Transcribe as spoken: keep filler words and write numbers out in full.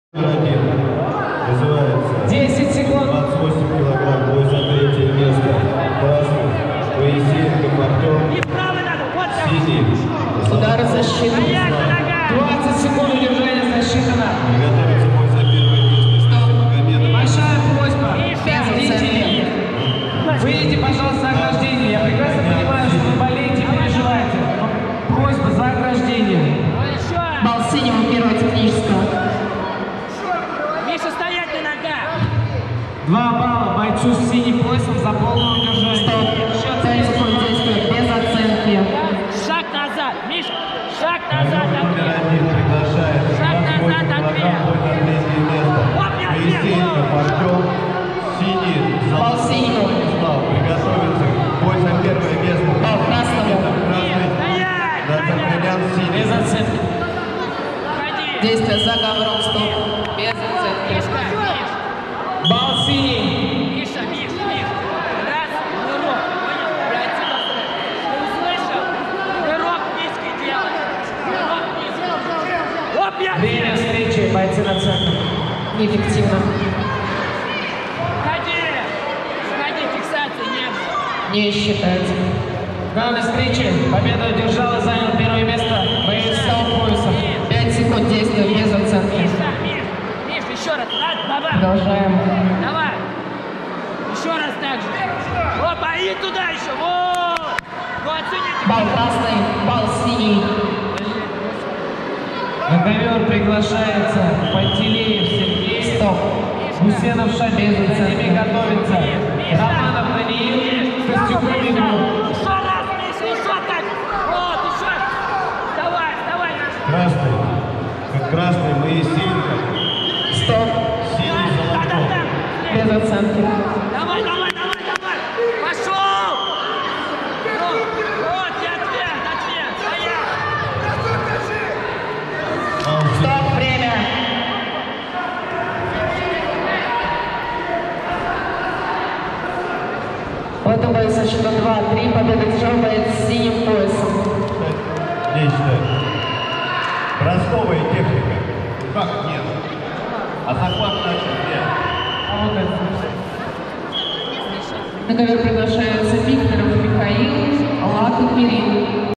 Называется десять секунд. двадцать восемь килограмм, бой за третье место. Красный Моисеенков Артем. Синий Удар защиты. двадцать секунд удержания засчитано. Готовится бой за первое место. Магомедов. Большая просьба. Зрители, выйдите, пожалуйста, за ограждение. Я прекрасно понимаю, что вы болеете и переживаете. Но просьба за ограждение. Бал синего первого технического. Миша, стоять на ногах! Два балла бойцу с синим поясом за полное удержание. Стоп. пять секунд действия без оценки. Шаг назад! Миша, шаг назад! Номер Ответ! один приглашает Шаг двадцать восемь назад, ответ. килограмм, бой за третье место. Моисеенков Артем. Синий Бал синего. Владислав. Приготовиться. Бой за первое место. Бал красному. Красный. Стоять! Датагранян синий. Без оценки. Ходи! Действие за ковром. Стоп. Без оценки. Мишка, Миш! Бал синий. Миша, Миш, Миш! Раз, нырок! Понял? Блядь, сюда стой! Ты услышал? Нырок низкий делай! Нырок низкий! Оп, я Время встречи, бойцы на центр. Неэффективно. Ходи! Сходи, фиксации не было! Не считается. В данной встрече победу одержал и занял первое место боец с поясом. пять секунд действия без оценки. Миша, Миш! Миш, еще раз! Раз, давай! Продолжаем. Давай! Еще раз так же! Опа, и туда еще! Вот! Ну оцените! Бал красный. Бал синий. На ковер приглашается Пантелеев Сергей. Стоп. Гусенов Шамиль, за ними готовится Романов Даниил, Костюков Игорь. Еще раз, Миша, еще так! Вот, еще! Давай, давай! Красный. Как красный Моисеенков. Стоп. Синий Золотой. Без оценки. Давай, давай, давай, давай! Пошел! Вот, вот, и ответ, ответ! Стоять! Стоп. Время. В этом бою со счета два-три победу держал боец с синим поясом. Не считаю. Бросковая техника. Как нет? А захват начал нет. А вот это. На ковер приглашаются Викторов Михаил, Лаков Кирилл.